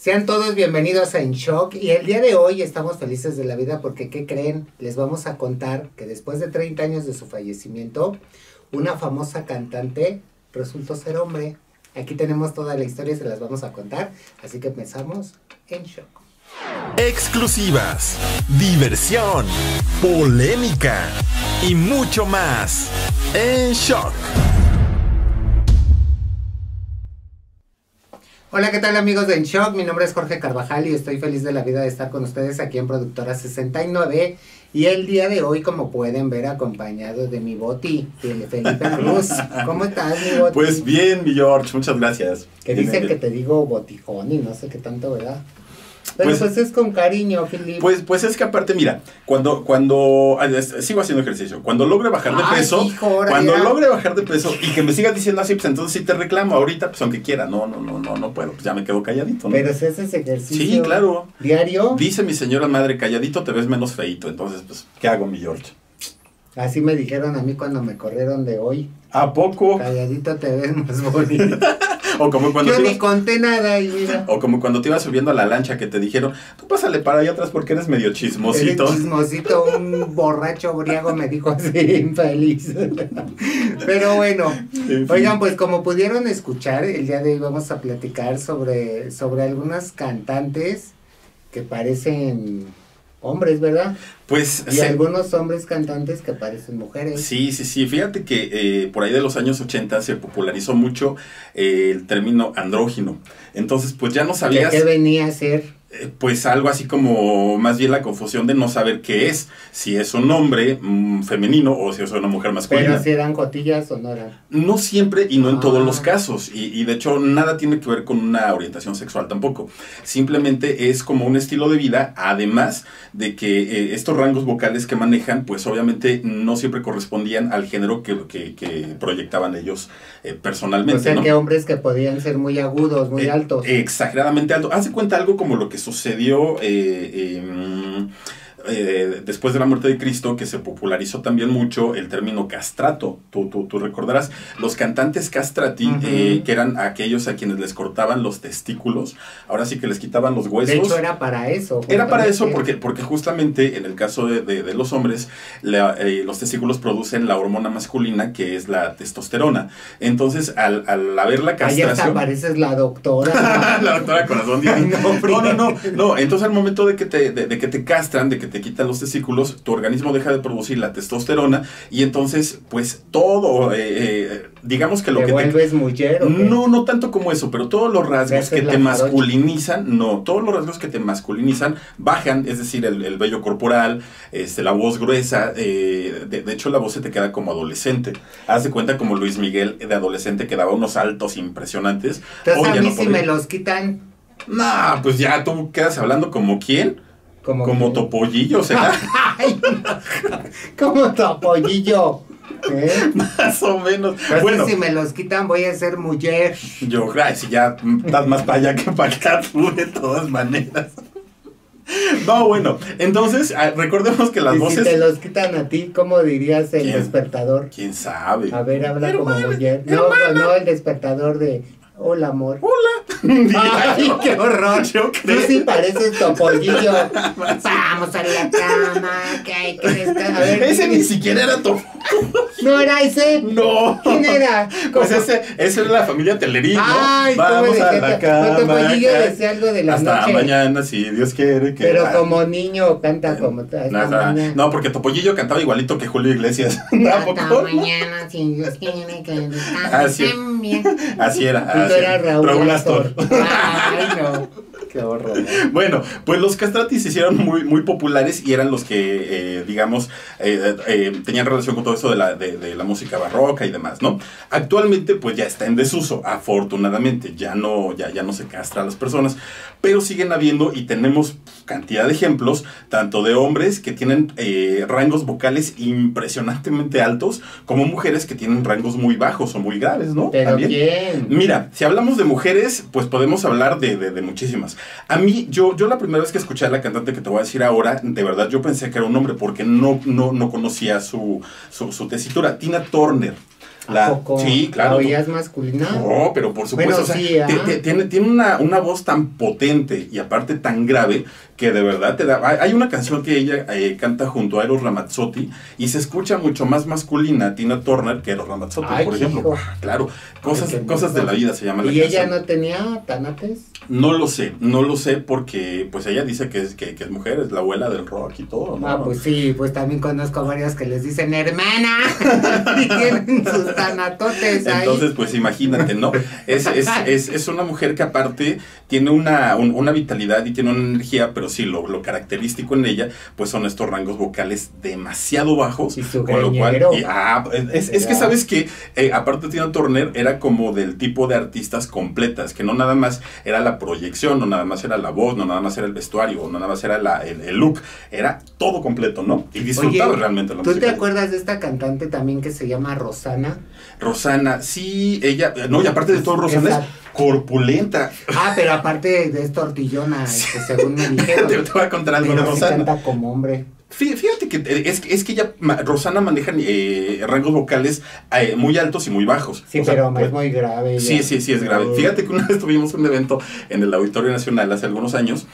Sean todos bienvenidos a En Shock y el día de hoy estamos felices de la vida porque, ¿qué creen? Les vamos a contar que después de 30 años de su fallecimiento, una famosa cantante resultó ser hombre. Aquí tenemos toda la historia y se las vamos a contar, así que empezamos En Shock. Exclusivas, diversión, polémica y mucho más. En Shock. Hola, ¿qué tal amigos de En Shock? Mi nombre es Jorge Carvajal y estoy feliz de la vida de estar con ustedes aquí en Productora 69. Y el día de hoy, como pueden ver, acompañado de mi Boti, de Felipe Cruz. ¿Cómo estás, mi Boti? Pues bien, mi George, muchas gracias. Que dicen que te digo botijón y no sé qué tanto, ¿verdad? Pero pues es con cariño, Felipe. Pues es que aparte, mira, cuando sigo haciendo ejercicio, cuando logre bajar de peso, logre bajar de peso y que me sigas diciendo así, pues entonces sí te reclamo ahorita, pues aunque quiera, no puedo, pues ya me quedo calladito, ¿no? Pero si haces ejercicio. Sí, claro. ¿Diario? Dice mi señora madre, calladito te ves menos feíto, entonces pues, ¿qué hago, mi George? Así me dijeron a mí cuando me corrieron de hoy. ¿A poco? Calladito te ves más bonito. O como cuando yo ni conté nada y mira. O como cuando te ibas subiendo a la lancha que te dijeron, tú pásale para allá atrás porque eres medio chismosito. Eres chismosito, un borracho briago me dijo así, infeliz. Pero bueno, oigan, pues como pudieron escuchar, el día de hoy vamos a platicar sobre algunas cantantes que parecen hombres, ¿verdad? Pues y algunos hombres cantantes que parecen mujeres. Sí, fíjate que por ahí de los años 80 se popularizó mucho el término andrógino. Entonces, pues ya no sabías... ¿Qué venía a ser? Pues algo así como más bien la confusión de no saber qué es, si es un hombre femenino o si es una mujer masculina. ¿Pero si eran cotillas o no eran? No siempre y no en todos los casos, y de hecho nada tiene que ver con una orientación sexual tampoco. Simplemente es como un estilo de vida, además de que estos rangos vocales que manejan, pues obviamente no siempre correspondían al género que proyectaban ellos personalmente. O sea, ¿no? que hombres que podían ser muy agudos, muy altos. Exageradamente alto. Haz de cuenta algo como lo que sucedió después de la muerte de Cristo, que se popularizó también mucho el término castrato. Tú recordarás los cantantes castrati, que eran aquellos a quienes les cortaban los testículos, ahora sí que les quitaban los huesos. De hecho era para eso. Era para eso porque justamente en el caso de los hombres, los testículos producen la hormona masculina que es la testosterona. Entonces al haber la castración... Ahí hasta pareces la doctora. La doctora Corazón. No, entonces al momento de que te castran, de que te quitan los testículos, tu organismo deja de producir la testosterona y entonces pues todo, digamos que lo que vuelves mujer, ¿o qué? No tanto como eso, pero todos los rasgos que te masculinizan, todos los rasgos que te masculinizan bajan, es decir, el vello corporal, la voz gruesa, de hecho la voz se te queda como adolescente. Haz de cuenta como Luis Miguel de adolescente que daba unos saltos impresionantes. Entonces a mí si me los quitan. No, pues ya tú quedas hablando como ¿quién? Como Topollillo, ¿será? Ay, como Topollillo. Más o menos. Pero bueno, si me los quitan voy a ser mujer. Yo, si ya estás más para allá que para acá, tú de todas maneras. No, bueno, entonces recordemos que las voces... Si te los quitan a ti, ¿cómo dirías el despertador? ¿Quién sabe? A ver, habla como mujer. No, el despertador de... Hola, amor. Hola. Ay, qué horror. Tú sí pareces Topollillo. Vamos a la cama, que hay que estar. A ver, ese ni siquiera era Topollillo. ¿No era ese? No. ¿Quién era? Pues ese era la familia Telerín, ¿no? Ay, vamos a la cama. Topollillo decía algo de la hasta noche. Hasta mañana, si Dios quiere. Pero como niño canta como... No, porque Topollillo cantaba igualito que Julio Iglesias. Hasta mañana, si Dios quiere que así era. Era Raúl Astor. Ay, no. Qué horror. Bueno, pues los castratis se hicieron muy populares y eran los que, digamos, tenían relación con todo eso de la música barroca y demás, ¿no? Actualmente, pues ya está en desuso, afortunadamente. Ya no se castra a las personas, pero siguen habiendo y tenemos cantidad de ejemplos, tanto de hombres que tienen rangos vocales impresionantemente altos, como mujeres que tienen rangos muy bajos o muy graves, ¿no? Pero ¿también? Bien. Mira, si hablamos de mujeres, pues podemos hablar de muchísimas. A mí, yo la primera vez que escuché a la cantante que te voy a decir ahora, de verdad yo pensé que era un hombre porque no conocía su tesitura. Tina Turner. ¿A poco? Sí, claro. ¿La oías masculina? No, pero por supuesto, Bueno, o sea, sí, tiene una voz tan potente y aparte tan grave que de verdad te da... Hay una canción que ella canta junto a Eros Ramazzotti y se escucha mucho más masculina Tina Turner que Eros Ramazzotti, Ay, por ejemplo. hijo. Claro, cosas de la vida se llama la ¿Y ella canción. no tenía tanates? No lo sé porque pues ella dice que es mujer, es la abuela del rock y todo, ¿no? Ah, pues sí, pues también conozco varias que les dicen hermana y tienen sus tanatotes ahí. Entonces, pues imagínate, ¿no? Es una mujer que aparte tiene una vitalidad y tiene una energía, pero sí, lo característico en ella, pues son estos rangos vocales demasiado bajos. Y su con lo cual, greñero. es que sabes que, aparte Tina Turner era como del tipo de artistas completas, que no nada más era la proyección, no nada más era la voz, no nada más era el vestuario, no nada más era el look, era todo completo, ¿no? Y disfrutaba realmente la música. ¿Tú te música. acuerdas de esta cantante también que se llama Rosana? Rosana, sí, ella, no, y aparte de todo, Rosana es corpulenta. Ah, pero aparte de es tortillona, según me dijeron. Te voy a contar algo de Pero sí Rosana. canta como hombre. Fíjate que es que ella, Rosana maneja rangos vocales muy altos y muy bajos. Sí, o sea, pero pues, es muy grave. Sí, es grave. Fíjate que una vez tuvimos un evento en el Auditorio Nacional hace algunos años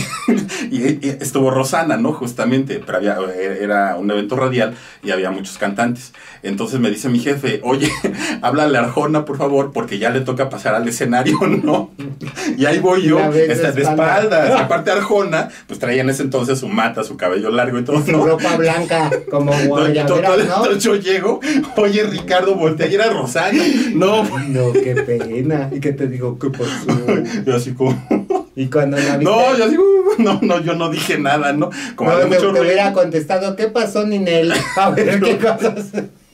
y estuvo Rosana, ¿no? Justamente, pero era un evento radial y había muchos cantantes. Entonces me dice mi jefe, oye, háblale a Arjona, por favor, porque ya le toca pasar al escenario, ¿no? Y ahí voy yo, de espaldas. Aparte Arjona, pues traía en ese entonces su mata, su cabello largo y todo, y su ropa blanca, como guayabera, ¿no? Yo llego, oye, Ricardo, voltea y era Rosana. No, qué pena. ¿Y qué te digo? ¿Qué pasó? yo así como... Y cuando la viste... No, yo así, yo no dije nada, ¿no? Como no, mucho te hubiera contestado, ¿qué pasó, Ninel? A ver, ¿qué cosas?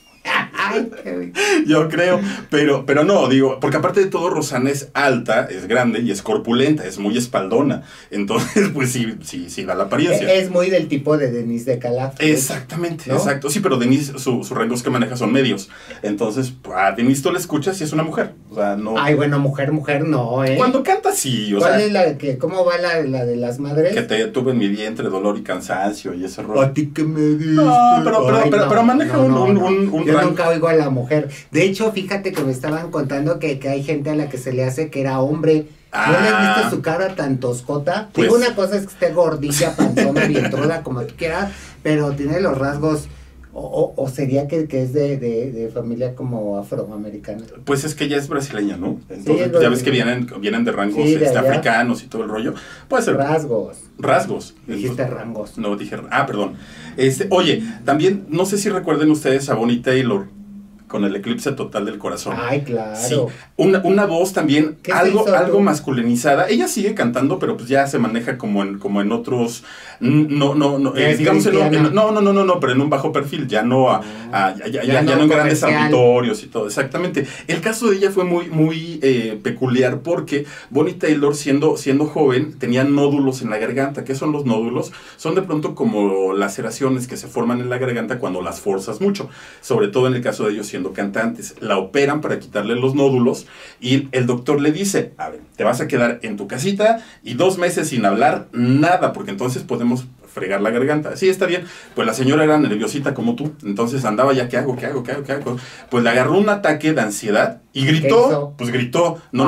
Ay, qué... Yo creo, pero no, digo, porque aparte de todo, Rosana es alta, es grande y es corpulenta, es muy espaldona. Entonces, pues sí da la apariencia. Es muy del tipo de Denise de Calaf. Exactamente, ¿no? Exacto. Sí, pero Denise, sus rangos que maneja son medios. Entonces, a Denise tú la escuchas y es una mujer. O sea, no. Ay, bueno, mujer no, ¿eh? Cuando canta, sí. ¿Cuál es la que, cómo va la de las madres? Que te tuve en mi vientre dolor y cansancio y ese rollo. A ti que me dices. No, pero maneja un Yo rango. nunca oigo a la mujer. De hecho, fíjate que me estaban contando que hay gente a la que se le hace que era hombre. ¿No le has visto su cara tan toscota? Pues, digo, una cosa es que esté gordilla, panzona, vientruda, como tú quieras, pero tiene los rasgos, o sería que es de familia como afroamericana. Pues es que ella es brasileña, ¿no? Entonces, sí, ya ves que vienen de rangos sí, de africanos y todo el rollo. Puede ser. Rasgos. Dijiste rangos. No, dije... perdón. Oye, también, no sé si recuerden ustedes a Bonnie Taylor con el eclipse total del corazón. Ay, claro. Sí. Una voz también algo masculinizada. Ella sigue cantando, pero pues ya se maneja como en otros, digamos pero en un bajo perfil, ya no en grandes auditorios y todo. Exactamente. El caso de ella fue muy peculiar porque Bonnie Taylor, siendo joven, tenía nódulos en la garganta. ¿Qué son los nódulos? Son de pronto como laceraciones que se forman en la garganta cuando las forzas mucho, sobre todo en el caso de ellos siendo cantantes. La operan para quitarle los nódulos y el doctor le dice, a ver, te vas a quedar en tu casita y 2 meses sin hablar nada, porque entonces podemos fregar la garganta. Sí, está bien. Pues la señora era nerviosita como tú, entonces andaba ya, ¿qué hago? Pues le agarró un ataque de ansiedad y gritó, pues gritó, no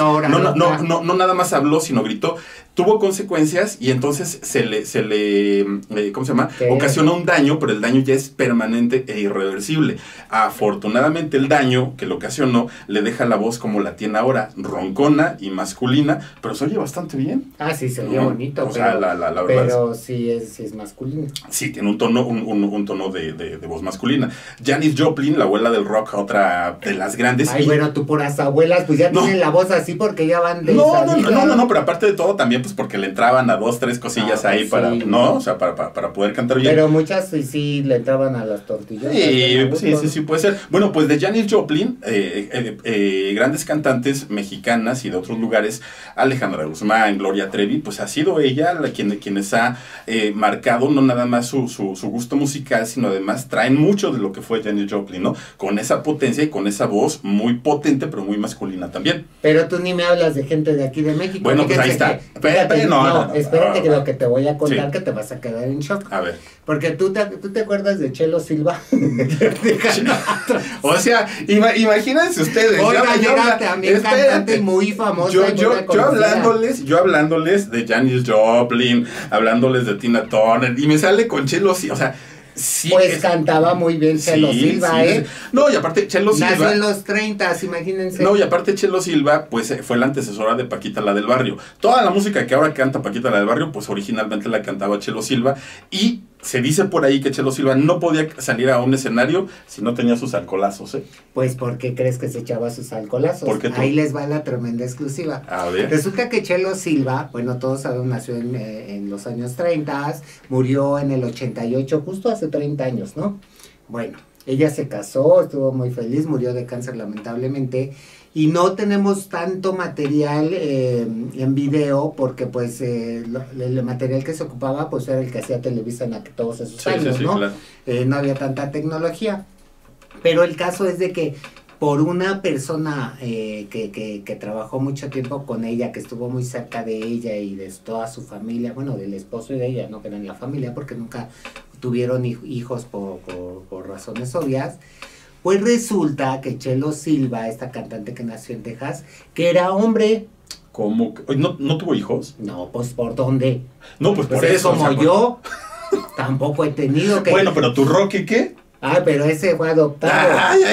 nada más habló, sino gritó. Tuvo consecuencias y entonces se le ¿cómo se llama? Ocasionó un daño, pero el daño ya es permanente e irreversible. Afortunadamente el daño que le ocasionó le deja la voz como la tiene ahora, roncona y masculina, pero se oye bastante bien. Sí, se oye bonito. O sea, la verdad pero sí es masculino. Sí, tiene un tono de voz masculina. Janis Joplin, la abuela del rock, otra de las grandes. Ay, bueno, tú puras abuelas, pues ya tienen la voz así porque ya van de No, pero aparte de todo también pues porque le entraban a 2, 3 cosillas ahí para, sí. ¿no? O sea, para poder cantar bien. Pero muchas sí le entraban a las tortillas. Sí, puede ser. Bueno, pues de Janis Joplin, grandes cantantes mexicanas y de otros lugares, Alejandra Guzmán, Gloria Trevi, pues ha sido ella quienes ha marcado no nada más su gusto musical, sino además traen mucho de lo que fue Janis Joplin, ¿no? Con esa potencia y con esa voz muy potente, pero muy masculina también. Pero tú ni me hablas de gente de aquí de México. Bueno, pues ahí está. Espérate que lo que te voy a contar, que te vas a quedar en shock. A ver. Porque tú te acuerdas de Chelo Silva. O sea, imagínense ustedes. Oiga, era también cantante muy famosa. Yo hablándoles de Janis Joplin, hablándoles de Tina Turner, y me sale con Chelo Silva, o sea, sí. Pues cantaba muy bien Chelo Silva, ¿eh? No, y aparte Chelo Silva. Nació en los 30, imagínense. No, y aparte Chelo Silva, pues fue la antecesora de Paquita la del Barrio. Toda la música que ahora canta Paquita la del Barrio, pues originalmente la cantaba Chelo Silva, y se dice por ahí que Chelo Silva no podía salir a un escenario si no tenía sus alcoholazos, ¿eh? Pues, ¿por qué crees que se echaba sus alcoholazos? Ahí les va la tremenda exclusiva. A ver. Resulta que Chelo Silva, bueno, todos saben, nació en los años 30, murió en el 88, justo hace 30 años, ¿no? Bueno, ella se casó, estuvo muy feliz, murió de cáncer lamentablemente, y no tenemos tanto material en video porque pues el material que se ocupaba pues era el que hacía Televisa en todos esos años, ¿no? Claro. No había tanta tecnología, pero el caso es de que por una persona que trabajó mucho tiempo con ella, que estuvo muy cerca de ella y de toda su familia, bueno, del esposo y de ella, no que eran la familia porque nunca tuvieron hijos por razones obvias. Pues resulta que Chelo Silva, esta cantante que nació en Texas, que era hombre. ¿Cómo? ¿No tuvo hijos? No, pues ¿por dónde? No, pues por eso. Como yo, tampoco he tenido que... Bueno, pero ¿tu Rocky qué? Ah, pero ese fue adoptado.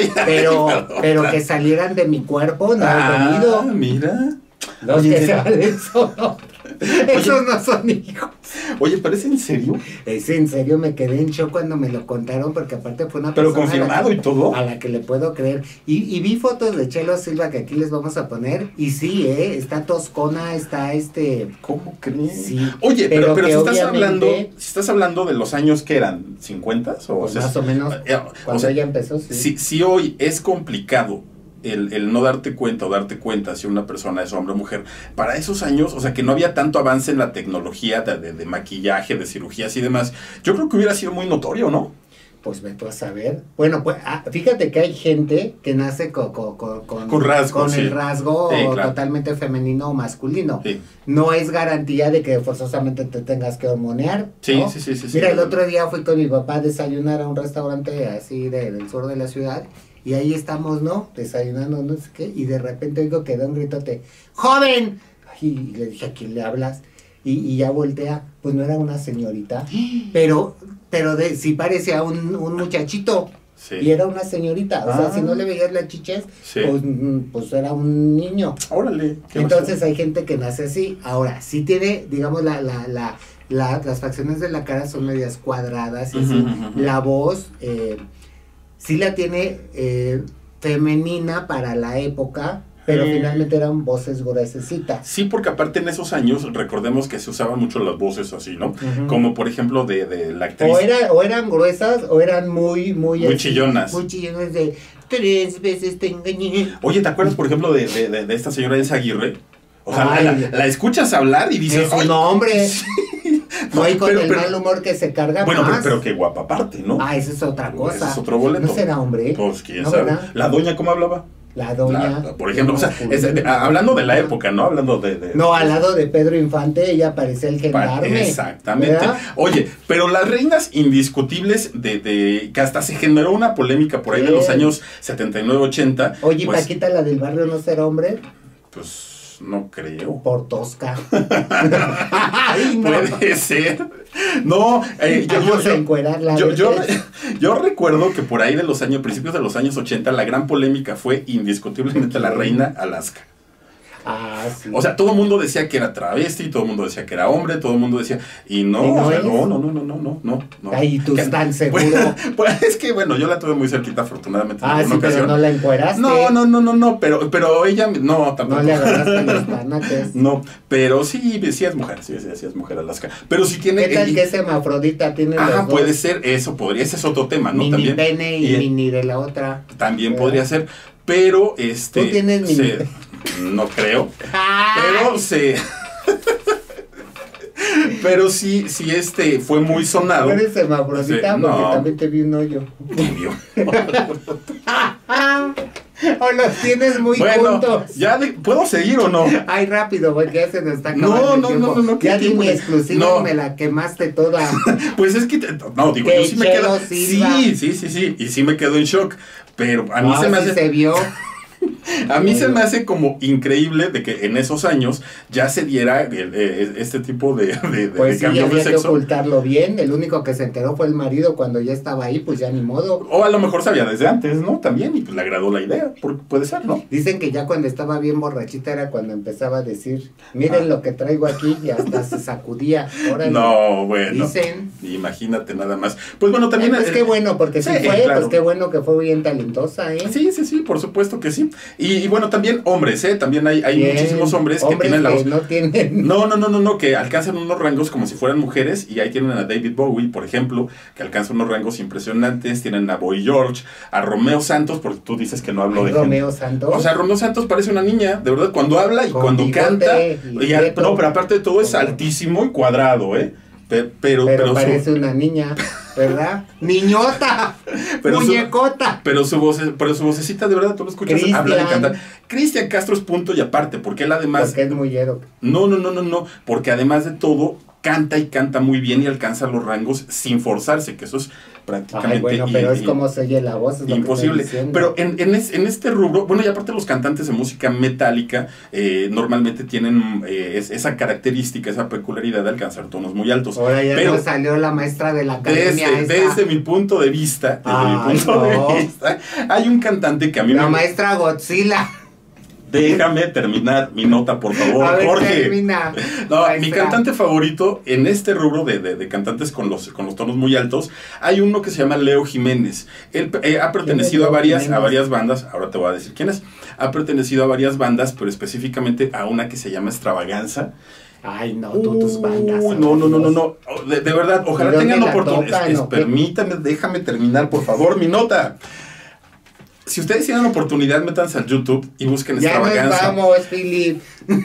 Pero que salieran de mi cuerpo, no he tenido. Mira. Los que salen solo. Esos no son hijos. Oye, ¿pero es en serio? Es en serio, me quedé en shock cuando me lo contaron, porque aparte fue una persona... Pero confirmado y todo. A la que le puedo creer. Y vi fotos de Chelo Silva que aquí les vamos a poner, y sí, está toscona, está ¿Cómo crees? Sí. Oye, pero si estás hablando de los años que eran, ¿50s? Pues más o menos, cuando ella empezó, sí. Si hoy es complicado el no darte cuenta o darte cuenta si una persona es hombre o mujer, para esos años, o sea, que no había tanto avance en la tecnología de maquillaje, de cirugías y demás, yo creo que hubiera sido muy notorio, ¿no? Pues me puedo saber. Bueno, pues fíjate que hay gente que nace con rasgos, el rasgo claro, totalmente femenino o masculino. Sí. No es garantía de que forzosamente te tengas que hormonear, ¿no? Sí. Mira, el otro día fui con mi papá a desayunar a un restaurante así del sur de la ciudad. Y ahí estamos, ¿no? Desayunando, no sé qué. Y de repente oigo que da un gritote, ¡joven! Y le dije, ¿a quién le hablas? Y ya voltea, pues no era una señorita, pero sí parecía un muchachito. Sí. Y era una señorita, o sea, si no le veías la chiches, sí, pues era un niño. Órale. Entonces hay gente que nace así. Ahora, sí tiene, digamos, las facciones de la cara son medias cuadradas y así. La voz... sí la tiene femenina para la época, pero finalmente eran voces gruesecitas. Sí, porque aparte en esos años, recordemos que se usaban mucho las voces así, ¿no? Como por ejemplo de la actriz. O eran gruesas o eran muy chillonas. Muy chillonas de 3 veces te engañé. Oye, ¿te acuerdas por ejemplo de esta señora Elsa Aguirre? O sea, la escuchas hablar y dices... Es un hombre. Sí. No, y con el mal humor que se carga bueno, más. Pero qué guapa aparte, ¿no? Esa es otra cosa. Ese es otro boleto. ¿No será hombre? Pues quién sabe. ¿Verdad? ¿La doña cómo hablaba? La doña. Por ejemplo, o sea, hablando de la época, ¿no? Hablando de no, al lado de Pedro Infante, ella parecía el gendarme. Exactamente. ¿Verdad? Oye, pero las reinas indiscutibles que hasta se generó una polémica por ahí de los años 79-80. Oye, pues, Paquita, la del Barrio, ¿no será hombre? Pues... no creo. Por tosca. Ay, no. Puede ser. No, yo recuerdo que por ahí de los años, principios de los años 80, la gran polémica fue indiscutiblemente la reina Alaska. Ah, sí. O sea, todo el mundo decía que era travesti, todo el mundo decía que era hombre, todo el mundo decía, y no, o sea, no. Ay, tú estás seguro. Pues es que bueno, yo la tuve muy cerquita afortunadamente. Ah, sí, pero no la encueraste. No, pero ella, no, tampoco. No le agarraste los tanates. No, pero sí es mujer, sí es mujer Alaska. Pero si tiene... ¿Qué tal que es hermafrodita? Tiene los dos. Puede ser, eso podría, ese es otro tema, ¿no? Mini También. pene y mini de la otra. También podría ser, pero ¿Tú tienes mini? No creo. Pero Pero sí, fue muy sonado. ¿No eres hermafrodita? Sí, Porque no. también te vi un hoyo. Tibio. O los tienes muy Bueno, juntos. ya ¿puedo seguir o no? Ay, rápido, porque ya se nos está No, acabando el no, tiempo. no, no, Ya ¿qué di mi tiempo? exclusiva No. y me la quemaste toda. Pues es que, no, digo, Que yo sí me Chelo quedo. Silva. Sí, y sí me quedo en shock. Pero a mí Ah, se me sí hace. se vio. A mí se me hace como increíble de que en esos años ya se diera este tipo de Pues sí, cambios de había que sexo. ocultarlo bien. El único que se enteró fue el marido cuando ya estaba ahí, pues ya ni modo. O a lo mejor sabía desde antes, ¿no? También, y pues le agradó la idea, puede ser, ¿no? Dicen que ya cuando estaba bien borrachita era cuando empezaba a decir, miren lo que traigo aquí, y hasta se sacudía. Órale. No, bueno. Dicen. Imagínate nada más. Pues bueno, también. Pues qué bueno, porque si sí, fue, claro. pues qué bueno que fue bien talentosa, ¿eh? Sí, por supuesto que sí. Y bueno, también hombres, ¿eh? También hay Bien. muchísimos hombres que tienen la voz. no tienen. No, que alcanzan unos rangos como si fueran mujeres, y ahí tienen a David Bowie, por ejemplo, que alcanza unos rangos impresionantes. Tienen a Boy George, a Romeo Santos, porque tú dices que no hablo de Romeo Santos. O sea, Romeo Santos parece una niña, de verdad, cuando habla y Con cuando bigote canta. y prieto. No, pero aparte de todo es altísimo y cuadrado, ¿eh? Pero parece una niña, ¿verdad? ¡Niñota! Pero ¡Muñecota! Pero su vocecita, de verdad, tú lo escuchas Cristian. hablar y cantar. Cristian Castro es punto y aparte, porque él además. Porque es muy ero. No, porque además de todo, canta y canta muy bien y alcanza los rangos sin forzarse, que eso es prácticamente. Ay, bueno, pero es como se oye la voz, es lo que imposible. estoy diciendo. Pero en este rubro, bueno, y aparte los cantantes de música metálica normalmente tienen esa característica, esa peculiaridad de alcanzar tonos muy altos. Ahora ya pero nos salió la maestra de la academia desde mi punto de vista, hay un cantante que a mí La maestra Godzilla. Déjame terminar mi nota, por favor, A ver, Jorge. termina. No, Maestra. mi cantante favorito en este rubro de cantantes con los tonos muy altos, hay uno que se llama Leo Jiménez. Él ha pertenecido a varias bandas, ahora te voy a decir quién es. Ha pertenecido a varias bandas, pero específicamente a una que se llama Extravaganza. Ay, no, tú tus bandas. No. De verdad, ojalá ¿Y dónde tengan la oportunidad. tocan, o qué? Permítame, déjame terminar, por favor, mi nota. Si ustedes tienen oportunidad, métanse al YouTube y busquen Ya Extravaganza. nos vamos, Philip.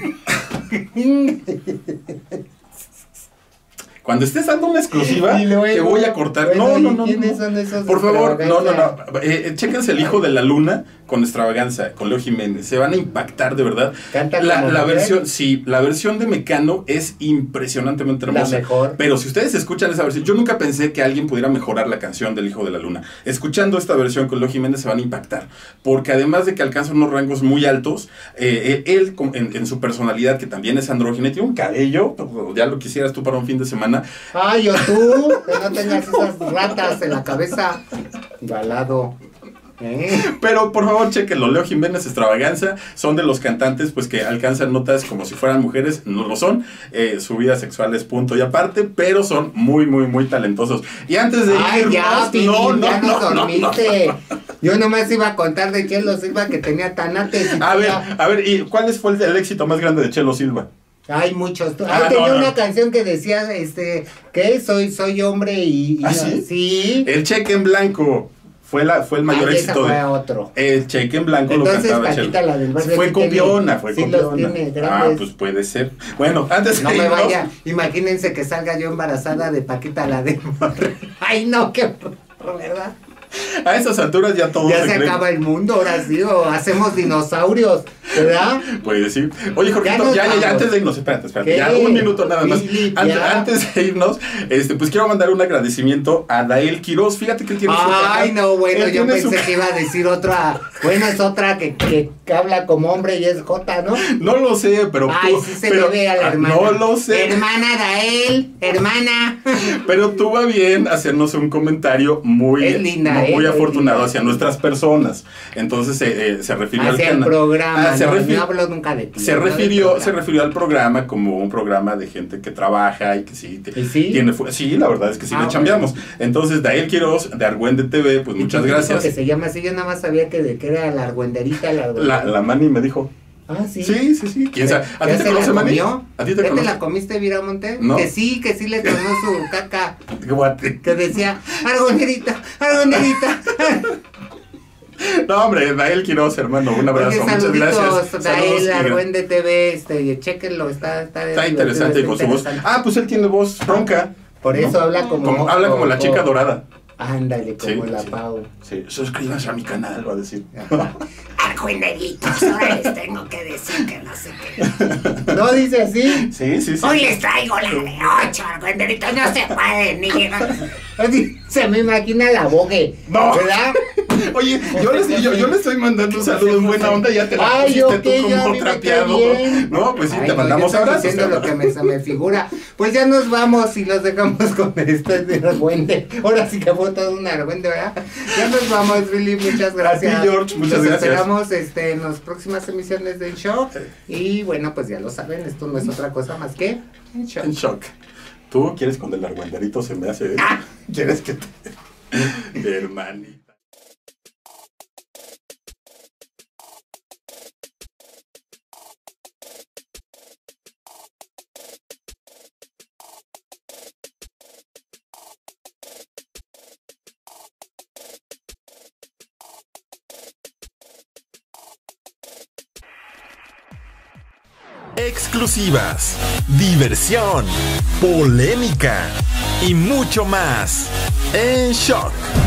Cuando estés dando una exclusiva, Y luego, te voy a cortar. bueno, No. ¿quiénes son esos Por favor, no. Extravaganza? Chéquense El Hijo de la Luna con Extravaganza, con Leo Jiménez. Se van a impactar, de verdad. ¿Canta La como mujer? versión, sí, la versión de Mecano es impresionantemente hermosa. La mejor. Pero si ustedes escuchan esa versión, yo nunca pensé que alguien pudiera mejorar la canción del Hijo de la Luna. Escuchando esta versión con Leo Jiménez se van a impactar. Porque además de que alcanza unos rangos muy altos, él en su personalidad, que también es andrógina, tiene un cabello, ya lo quisieras tú para un fin de semana. Ay, o tú, que no tengas esas ratas en la cabeza. Balado. Pero por favor, chequenlo. Leo Jiménez, Extravaganza, son de los cantantes pues que alcanzan notas como si fueran mujeres, no lo son. Su vida sexual es punto y aparte, pero son muy talentosos. Y antes de Ay, irnos, ya, Pili, no. dormiste. Yo nomás iba a contar de Chelo Silva que tenía tanates. A ver, ¿y cuál fue el éxito más grande de Chelo Silva? Hay muchos. Tenía una canción que decía, que soy hombre y ¿Ah, sí? Sí. El Cheque en Blanco. Fue el mayor Esa éxito fue otro. El Cheque en Blanco. Entonces, lo cantaba Paquita, Chelo. la del barrio, Fue sí copiona, sí los tiene grandes. pues puede ser. Bueno, antes No de me irnos, vaya, imagínense que salga yo embarazada de Paquita la del barrio. Ay, no, qué horror, ¿verdad? a esas alturas ya todos Ya se creen. acaba el mundo, ahora sí, o hacemos dinosaurios, ¿verdad? Puede decir. Oye, Jorgito, ya, antes de irnos, espérate. ¿Qué? Ya un minuto nada más. Philip, Antes de irnos, pues quiero mandar un agradecimiento a Dael Quiroz. Fíjate que él tiene su Ay, canal. no, bueno, Él yo tiene pensé su- que iba a decir otra. Bueno, es otra que habla como hombre y es Jota, ¿no? No lo sé, pero Ay, sí se le ve a la hermana. No lo sé. Hermana Dael, hermana. Pero tuvo a bien hacernos un comentario muy, Es linda, muy es afortunado linda. hacia nuestras personas. Entonces se refirió Hacia al el canal. programa, se no, refi- no hablo nunca de ti. Se hablo del refirió programa. al programa como un programa de gente que trabaja y que sí, ¿Y sí? sí, la verdad es que sí le Ah, chambeamos. Entonces, Dael Quiroz, de Argüende TV, pues ¿Y muchas quién dijo gracias. que se llama así? Yo nada más sabía que era la argüenderita, La Mani me dijo. Ah, sí. Sí. ¿Quién sabe? ¿A ti ¿Ya te se conoce, la Mani? comió? ¿A ti te ¿Ya te conoce? la comiste, Viramonte? No. Que sí le tomó su caca. Guate. Que decía, argüenderita, argüenderita. No, hombre, Dael Quiroz, hermano, un abrazo. Oye, Muchas saluditos, gracias. Dael, Argüende TV, chéquenlo, está interesante con su voz. Ah, pues él tiene voz ronca. Por eso habla como habla como la chica dorada. Ándale, como Sí, la sí. Pau. Sí, suscríbanse a mi canal, va a decir. Argüenderitos, ahora les tengo que decir que no sé qué. ¿No dice así? Sí, sí, sí. Hoy les traigo la de 8, argüenderitos, no se pueden ni llegar. Así se me imagina la bogue. No. ¿Verdad? Oye, yo le estoy mandando un saludo en buena onda, ya te la Ay, pusiste ok, tú ya a como mí me cae trapeado. bien. No, pues sí, Ay, te no, mandamos yo estoy abrazos. diciendo lo que se me figura. Pues ya nos vamos y los dejamos con esto de Argüende. Ahora sí que fue todo un Argüende, ¿verdad? Ya nos vamos, Billy, muchas gracias. A ti, George, muchas Los gracias. esperamos en las próximas emisiones de En Shock. Y bueno, pues ya lo saben, esto no es otra cosa más que En Shock. En shock. ¿Tú quieres con el argüenderito se me hace? ¿Quieres que te...? Hermanita. Exclusivas, diversión, polémica y mucho más. En Shock.